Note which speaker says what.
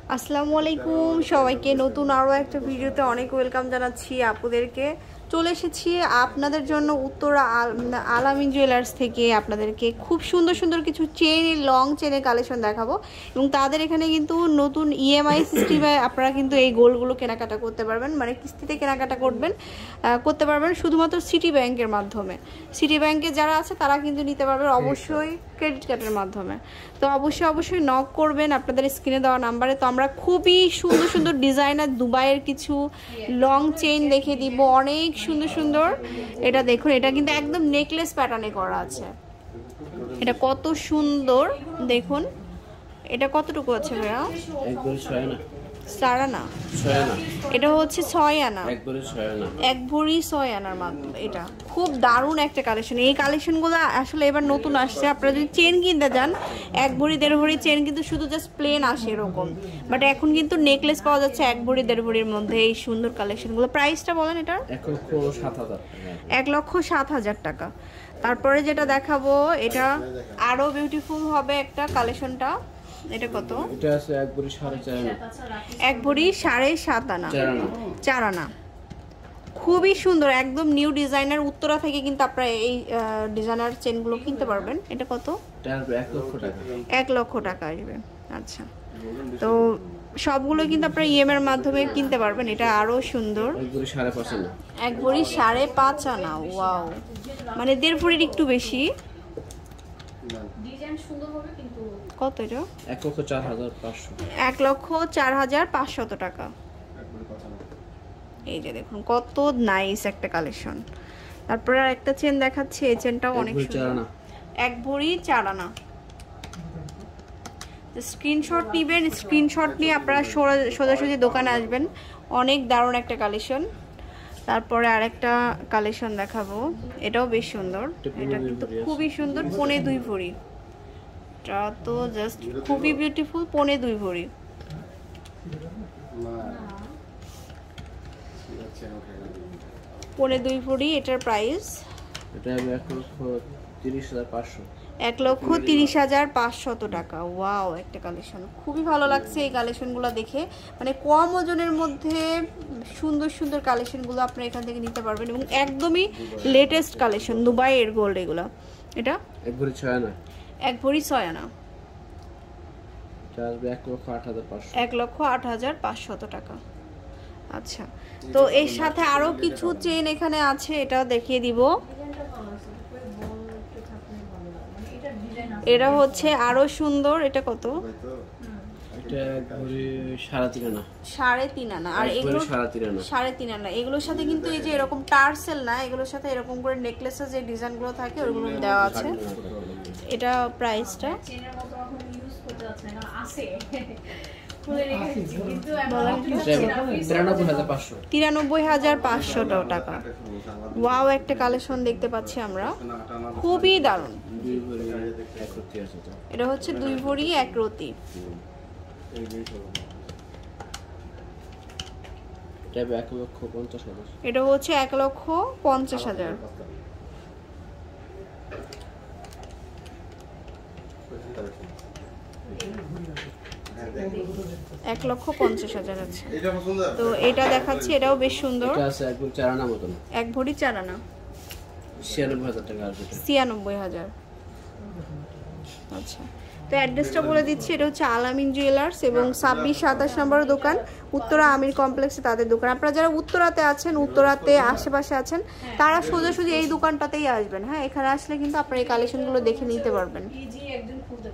Speaker 1: আসসালামু আলাইকুম সবাইকে নতুন আরো একটা ভিডিওতে অনেক ওয়েলকাম জানাচ্ছি। আপুদেরকে চলে এসেছি আপনাদের জন্য উত্তরা আলামিন জুয়েলার্স থেকে আপনাদেরকে খুব সুন্দর সুন্দর কিছু লং চেনের কালেকশন দেখাবো এবং তাদের এখানে কিন্তু নতুন ইএমআই সিস্টেমে আপনারা কিন্তু এই গোল্ডগুলো কেনাকাটা করতে পারবেন, মানে কিস্তিতে কেনাকাটা করতে পারবেন শুধুমাত্র সিটি ব্যাংকের মাধ্যমে। সিটি ব্যাংকে যারা আছে তারা কিন্তু নিতে পারবেন অবশ্যই ক্রেডিট কার্ডের মাধ্যমে। তো অবশ্যই নক করবেন আপনাদের স্ক্রিনে দেওয়া নাম্বারে। তো আমরা খুবই সুন্দর সুন্দর ডিজাইনার দুবাইয়ের কিছু লং চেইন দেখে দিব, অনেক সুন্দর সুন্দর। এটা দেখুন, এটা কিন্তু একদম নেকলেস প্যাটার্নে করা আছে। এটা কত সুন্দর দেখুন। এটা কতটুকু আছে ভাইয়া? সারানা এটা হচ্ছে 6 আনা, এক ভরি 6 আনার মাধ্যমে। এটা খুব দারুণ একটা কালেকশন। এই কালেকশনগুলো আসলে এবার নতুন আসছে। আপনারা যদি চেন কিনতে যান 1 ভরি 1.5 ভরি চেন কিন্তু শুধু জাস্ট প্লেন আসে এরকম, বাট এখন কিন্তু নেকলেস পাওয়া যাচ্ছে 1 ভরি 1.5 ভরির মধ্যে। এই সুন্দর কালেকশনগুলো প্রাইসটা বলেন এটা? 1,07,000 টাকা। তারপরে যেটা দেখাবো এটা আরো বিউটিফুল হবে একটা কালেকশনটা। এটা কত?
Speaker 2: এটা আছে 1 ভরি 4.5 আনা।
Speaker 1: 1 ভরি 7.5 আনা, 4 আনা। খুবই সুন্দর, একদম নিউ ডিজাইনার। উত্তরা থেকে কিন্তু আপনারা এই ডিজাইনার চেনগুলো কিনতে পারবেন। এটা কত?
Speaker 2: এটা 1 লক্ষ টাকা।
Speaker 1: 1 লক্ষ টাকা আসবে। আচ্ছা, তো সবগুলো কিন্তু আপনারা ইএম এর মাধ্যমে কিনতে পারবেন। এটা আরো সুন্দর।
Speaker 2: 1 ভরি 5.5 আনা।
Speaker 1: 1 ভরি 5.5 আনা। ওয়াও, মানে 1.5 ভরির একটু বেশি। ডিজাইন সুন্দর হবে কিন্তু কত এটা?
Speaker 2: 1,04,500।
Speaker 1: 1,04,500 টাকা। এই যে দেখুন কত নাইস একটা কালেকশন। তারপরে আর একটা চেন দেখাচ্ছি, এই চেনটাও অনেক সুন্দর। 1 ভরি 4 আনা। স্ক্রিনশট নেবেন, স্ক্রিনশট নিয়ে আপনারা সোজাসুজি দোকানে আসবেন। অনেক দারুণ একটা কালেকশন। তারপরে আরেকটা কালেকশন দেখাবো, এটাও বেশ সুন্দর। এটা কিন্তু খুবই সুন্দর, 1.25 ভরি। এটা তো জাস্ট খুবই বিউটিফুল, 1.25 ভরি। পৌনে 2 ভরি। এটার প্রাইস
Speaker 2: এটা 1,30,500।
Speaker 1: 1,30,500 টাকা। ওয়াও, একটা কালেকশন খুবই ভালো লাগছে এই কালেকশনগুলো দেখে। মানে কম ওজনের মধ্যে সুন্দর সুন্দর কালেকশনগুলো আপনি এখান থেকে নিতে পারবেন এবং একদমই লেটেস্ট কালেকশন দুবাইয়ের গোল্ড এগুলো। এটা
Speaker 2: 1 ভরি 6 আনা।
Speaker 1: 1 ভরি 6 আনা।
Speaker 2: এটা 1,08,500।
Speaker 1: 1,08,500 টাকা। আচ্ছা, তো এর সাথে আরো কিছু চেন এখানে আছে, এটাও দেখিয়ে দিব। এটা হচ্ছে আরো সুন্দর। এটা কত?
Speaker 2: এটা 1 ভরি 3.5 আনা।
Speaker 1: 3.5 আনা। আর এগুলো 3.5 আনা। এগুলোর সাথে কিন্তু এই যে এরকম টার্সেল না, এগুলোর সাথে এরকম করে নেকলেসের যে ডিজাইনগুলো থাকে ওগুলো দেওয়া আছে। এটা প্রাইসটা 93,500 টাকা। ওয়াও, একটা কালেকশন দেখতে পাচ্ছি আমরা, খুবই দারুণ। এটা হচ্ছে 2 ভরি 1 রতি। এটা হচ্ছে 1,50,000। 1,50,000 আছে। তো এটা দেখাচ্ছি, এটাও বেশ সুন্দর।
Speaker 2: এটা আছে 1 ভরি 4 আনা মতন।
Speaker 1: 1 ভরি 4 আনা।
Speaker 2: 96,000 টাকা আসবে।
Speaker 1: 96,000। আচ্ছা, তো অ্যাড্রেসটা বলে দিচ্ছি। এটা হচ্ছে আলামিন জুয়েলার্স এবং 26-27 নম্বর দোকান, উত্তরা আমির কমপ্লেক্সে তাদের দোকান। আপনারা যারা উত্তরাতে আছেন, উত্তরাতে আশেপাশে আছেন, তারা সোজাসুজি এই দোকানটাতেই আসবেন। হ্যাঁ, এখানে আসলে কিন্তু আপনারা এই কালেকশনগুলো দেখে নিতে পারবেন।